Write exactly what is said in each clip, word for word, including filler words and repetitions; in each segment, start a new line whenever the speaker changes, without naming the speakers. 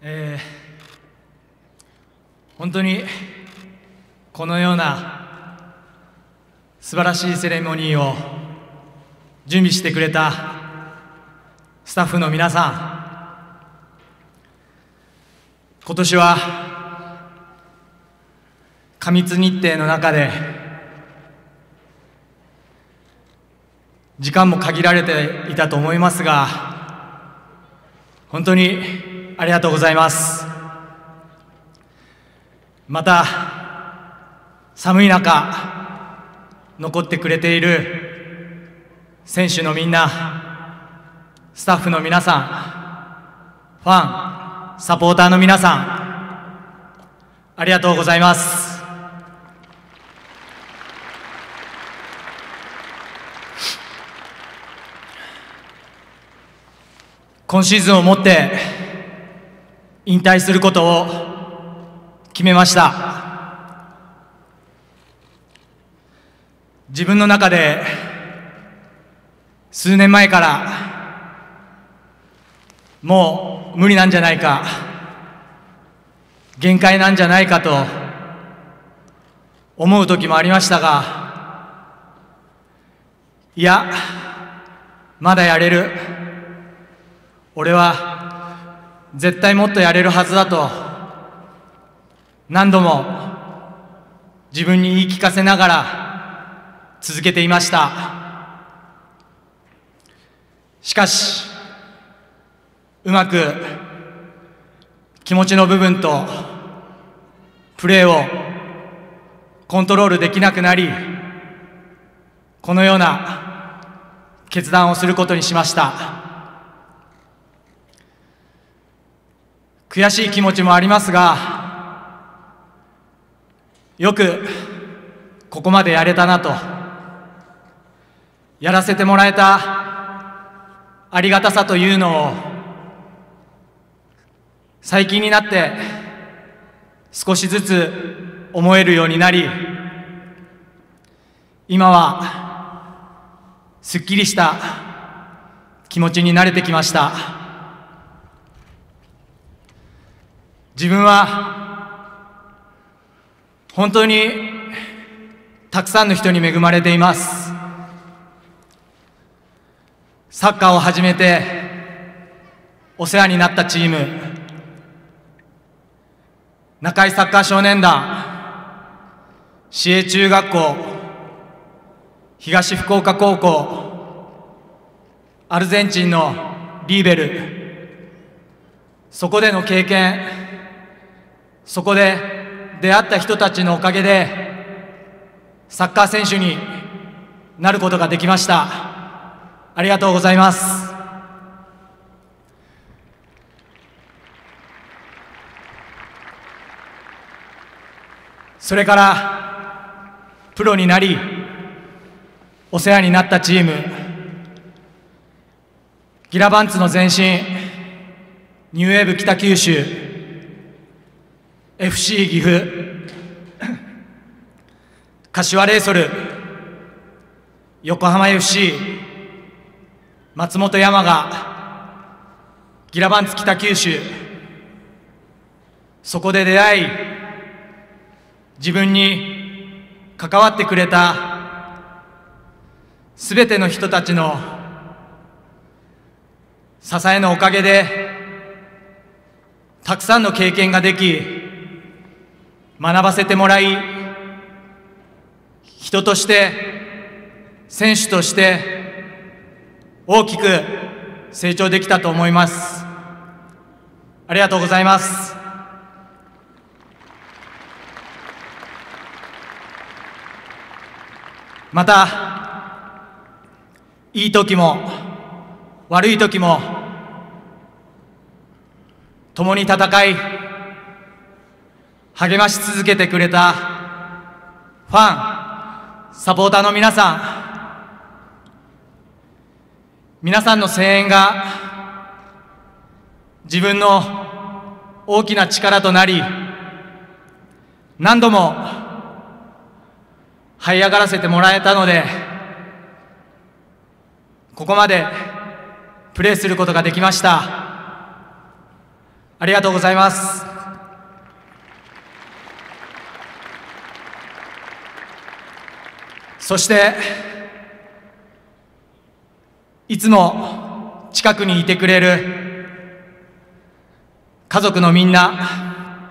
えー、本当にこのような素晴らしいセレモニーを準備してくれたスタッフの皆さん、今年は過密日程の中で時間も限られていたと思いますが、本当にありがとうございます。また寒い中残ってくれている選手のみんな、スタッフの皆さん、ファン、サポーターの皆さん、ありがとうございます。今シーズンをもって引退することを決めました。自分の中で数年前からもう無理なんじゃないか、限界なんじゃないかと思う時もありましたが、いや、まだやれる、俺は絶対もっとやれるはずだと何度も自分に言い聞かせながら続けていました。しかしうまく気持ちの部分とプレーをコントロールできなくなり、このような決断をすることにしました。悔しい気持ちもありますが、よくここまでやれたなと、やらせてもらえたありがたさというのを最近になって少しずつ思えるようになり、今はすっきりした気持ちになれてきました。自分は本当にたくさんの人に恵まれています。サッカーを始めてお世話になったチーム、中井サッカー少年団、市営中学校、東福岡高校、アルゼンチンのリーベル、そこでの経験、そこで出会った人たちのおかげでサッカー選手になることができました。ありがとうございます。それからプロになりお世話になったチーム、ギラバンツの前身ニューウェーブ北九州、エフシー 岐阜、柏レイソル、横浜 エフシー、松本山雅、ギラバンツ北九州、そこで出会い、自分に関わってくれたすべての人たちの支えのおかげでたくさんの経験ができ、学ばせてもらい、人として選手として大きく成長できたと思います。ありがとうございます。またいい時も悪い時も共に戦い励まし続けてくれたファン、サポーターの皆さん、皆さんの声援が自分の大きな力となり、何度も這い上がらせてもらえたので、ここまでプレーすることができました。あありがとうございます。そしていつも近くにいてくれる家族のみんな、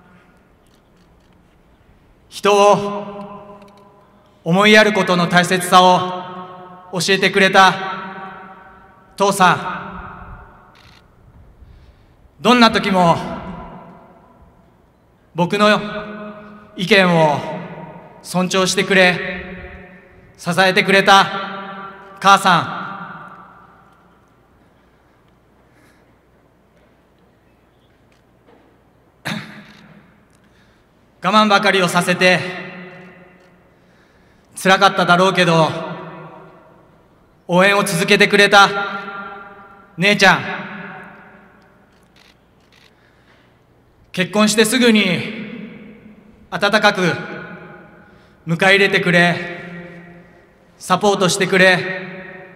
人を思いやることの大切さを教えてくれた父さん、どんな時も僕の意見を尊重してくれ、支えてくれた母さん、我慢ばかりをさせて辛かっただろうけど、応援を続けてくれた姉ちゃん、結婚してすぐに温かく迎え入れてくれ、サポートしてくれ、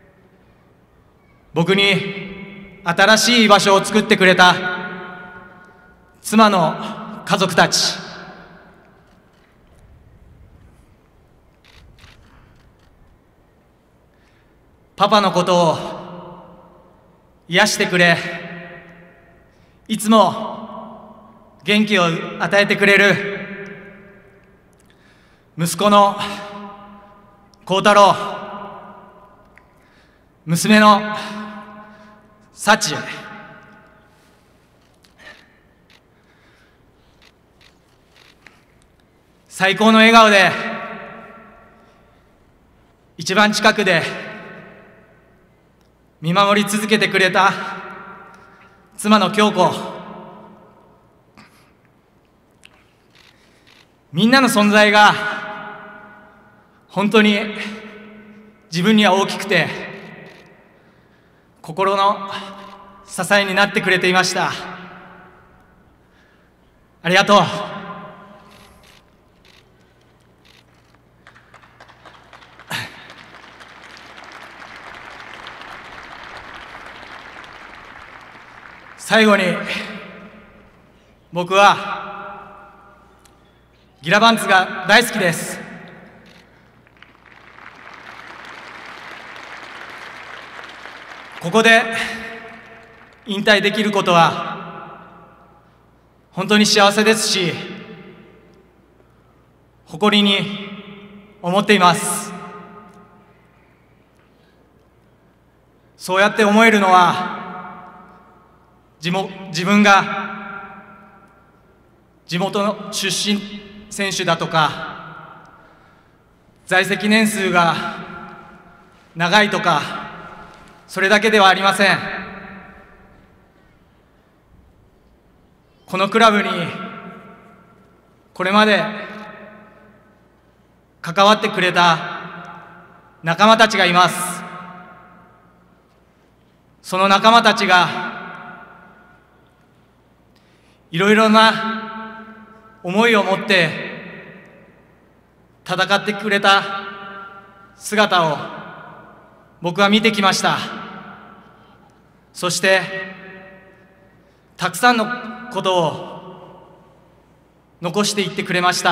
僕に新しい居場所を作ってくれた妻の家族たち、パパのことを癒してくれ、いつも元気を与えてくれる息子の幸太郎、娘の幸、最高の笑顔で一番近くで見守り続けてくれた妻の京子、みんなの存在が本当に自分には大きくて心の支えになってくれていました。ありがとう。最後に、僕はギラバンツが大好きです。ここで引退できることは本当に幸せですし、誇りに思っています。そうやって思えるのは地元自分が地元の出身選手だとか在籍年数が長いとか、それだけではありません。このクラブにこれまで関わってくれた仲間たちがいます。その仲間たちがいろいろな思いを持って戦ってくれた姿を僕は見てきました。そしてたくさんのことを残していってくれました。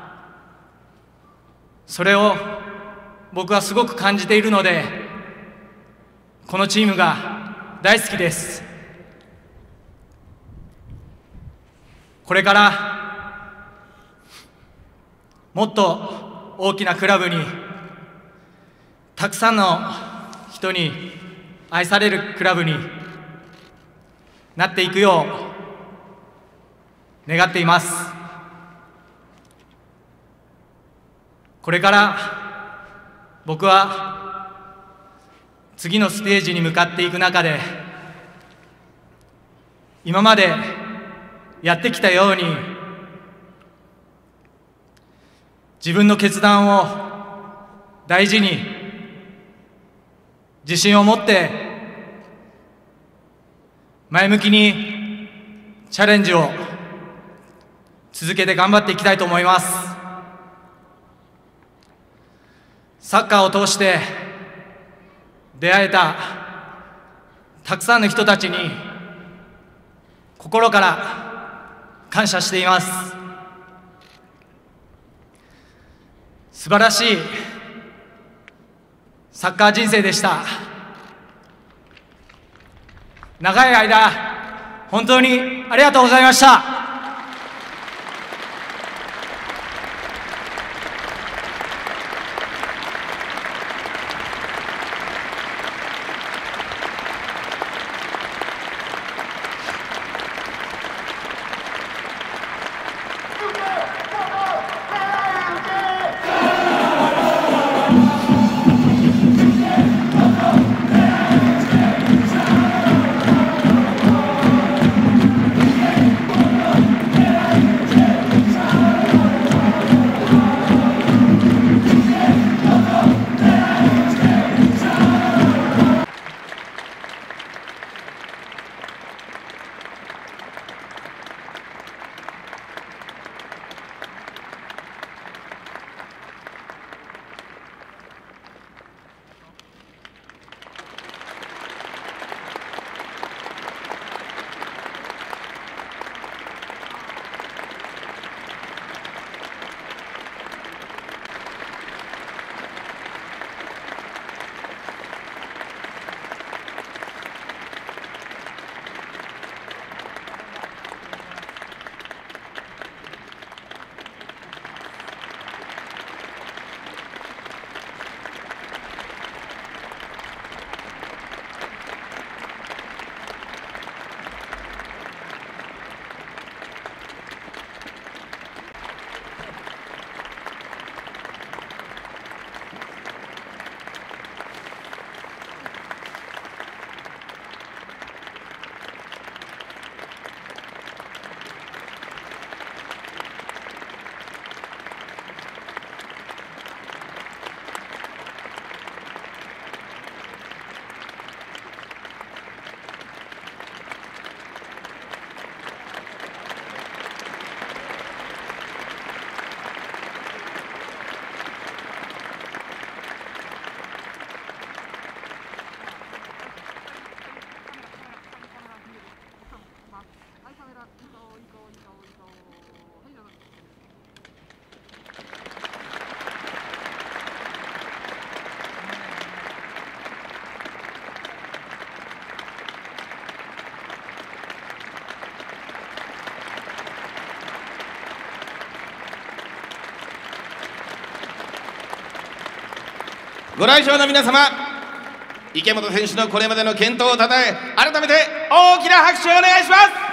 それを僕はすごく感じているので、このチームが大好きです。これからもっと大きなクラブにたくさんの人に愛されるクラブになっていくよう願っています。これから僕は次のステージに向かっていく中で、今までやってきたように自分の決断を大事に自信を持って前向きにチャレンジを続けて頑張っていきたいと思います。サッカーを通して出会えたたくさんの人たちに心から感謝しています。素晴らしいサッカー人生でした。長い間本当にありがとうございました。
ご来場の皆様、池本選手のこれまでの健闘をたたえ、改めて大きな拍手をお願いします。